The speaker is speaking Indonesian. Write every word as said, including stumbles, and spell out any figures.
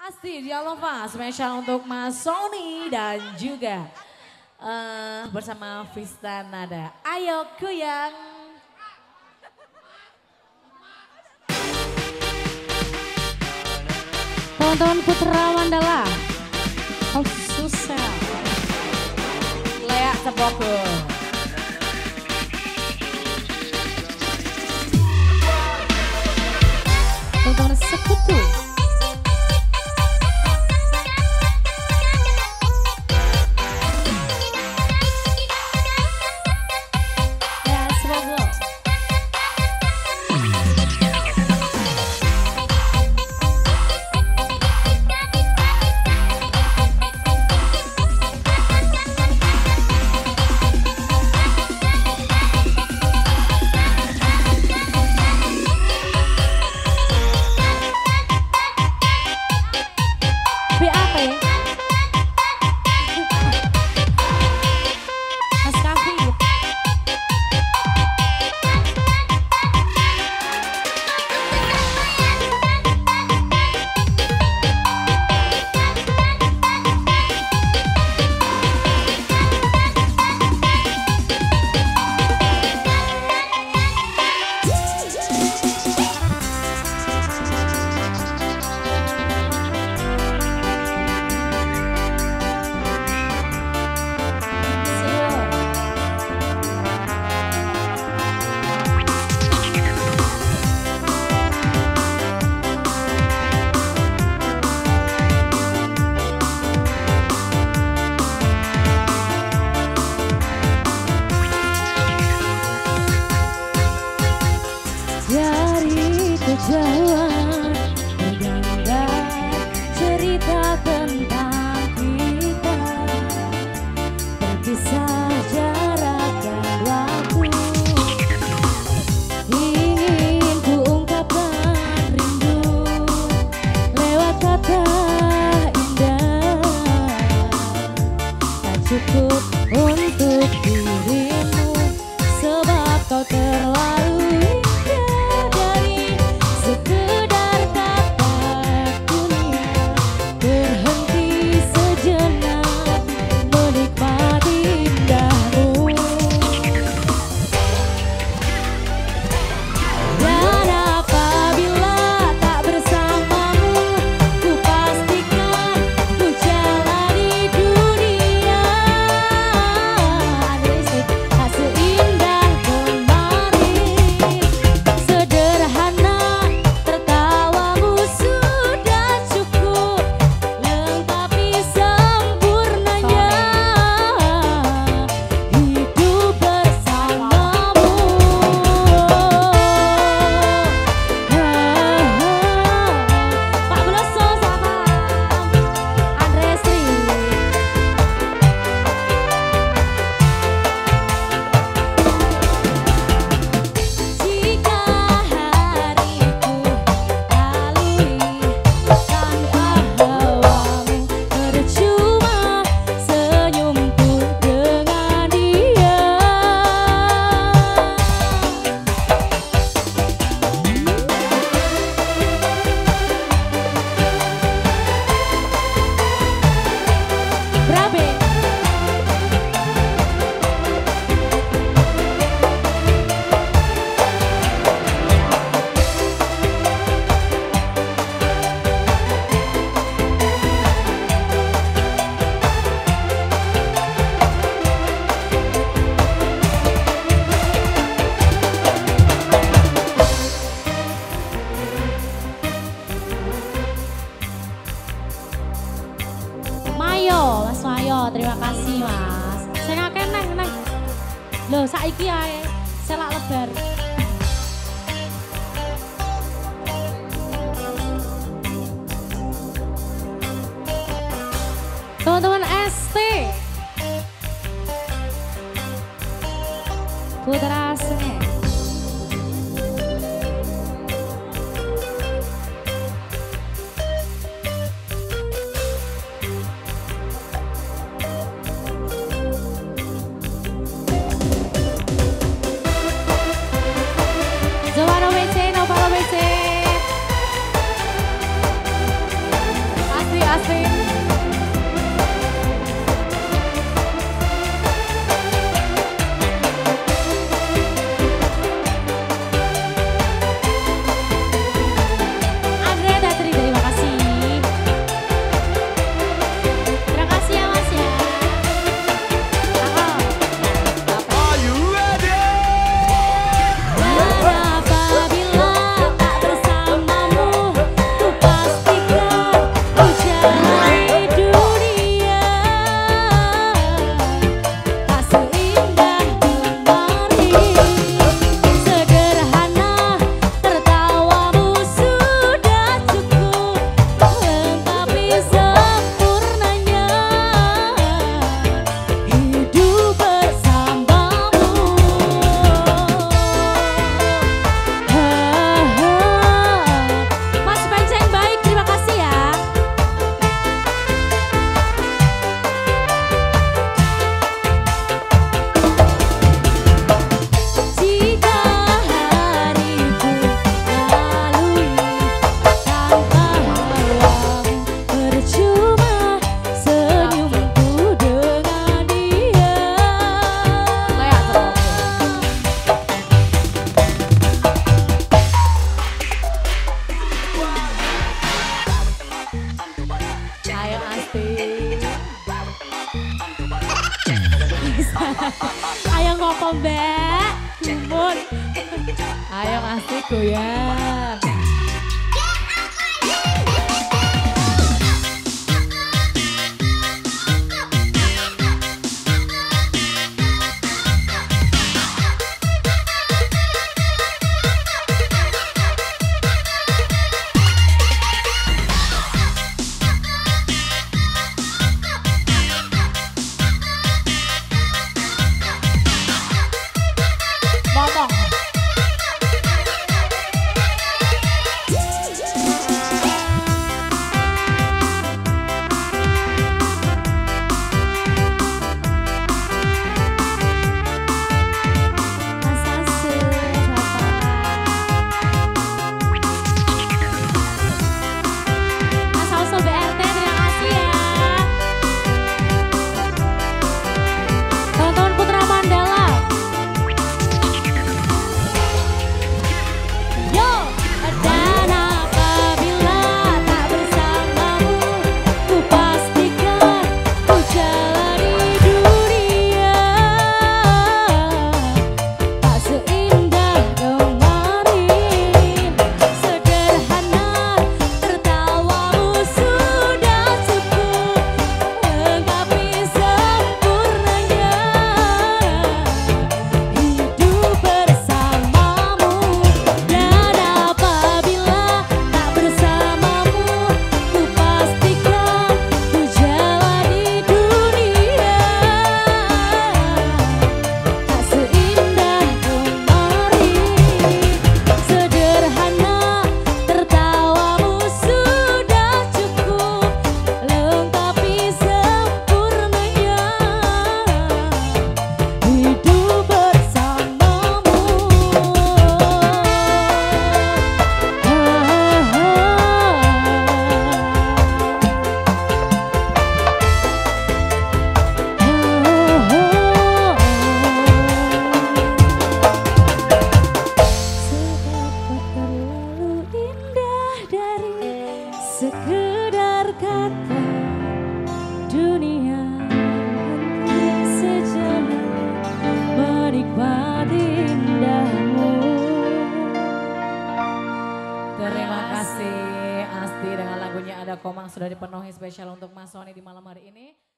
Pasti jangan lupa spesial untuk Mas Sony dan juga uh, bersama Vista Nada. Ayo goyang. Teman-teman Putra Mandala, oh susah. Leak Tepoko. Teman-teman Sekutu. Kejauhan bergambar cerita tentang kita, berpisah jarak dan waktu. Ingin ku ungkapkan rindu lewat kata indah, tak cukup untuk dirimu sebab kau terlalu terima kasih mas. Saya ngakeh neng neng. Loh saiki ae selak lebar. Teman-teman S T Putra Seni. Zawara W C, Nova W C. Asti. Ayo ngomong mbak, Jumun. Ayo asik goyang. Ngomong. Sekedar kata dunia sejenak menikmati indahmu. Terima kasih Asti dengan lagunya Ada Komang sudah dipenuhi spesial untuk Mas Sony di malam hari ini.